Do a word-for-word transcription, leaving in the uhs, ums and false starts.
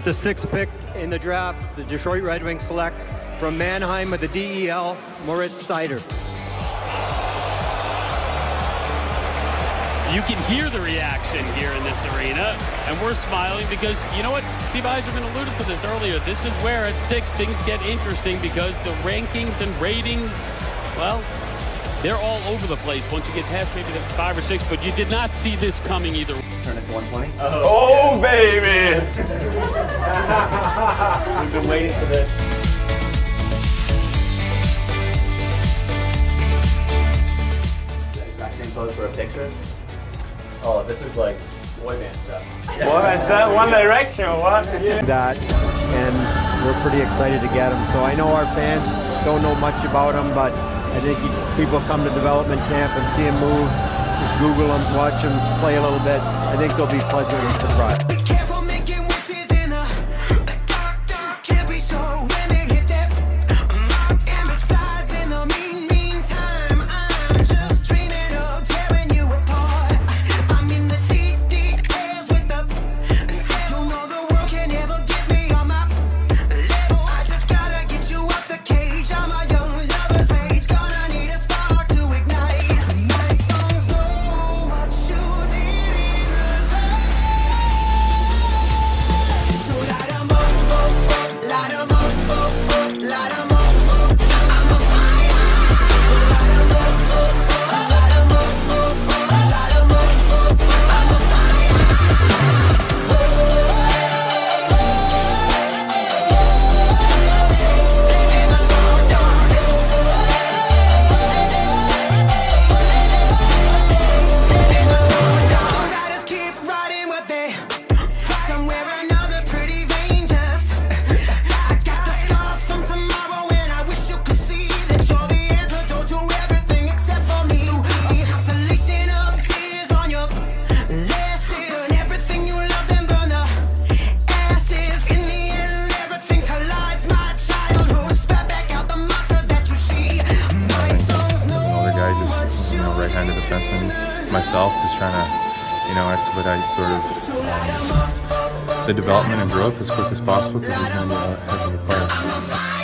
With the sixth pick in the draft, the Detroit Red Wings select from Mannheim with the D E L, Moritz Seider. You can hear the reaction here in this arena, and we're smiling because, you know what, Steve Yzerman alluded to this earlier. This is where at six things get interesting because the rankings and ratings, well, they're all over the place once you get past maybe the five or six, but you did not see this coming either. Turn it to one twenty. Oh, oh baby! We've been waiting for this. Exact same pose for a picture. Oh, this is like boy band stuff. Boy band stuff? One Direction, what? That, and we're pretty excited to get him. So I know our fans don't know much about him, but I think he, people come to development camp and see him move, Google him, watch him play a little bit. I think they'll be pleasantly surprised. right-handed defenseman myself, just trying to, you know, expedite sort of um, the development and growth as quick as possible because he's going to be a heck of a player.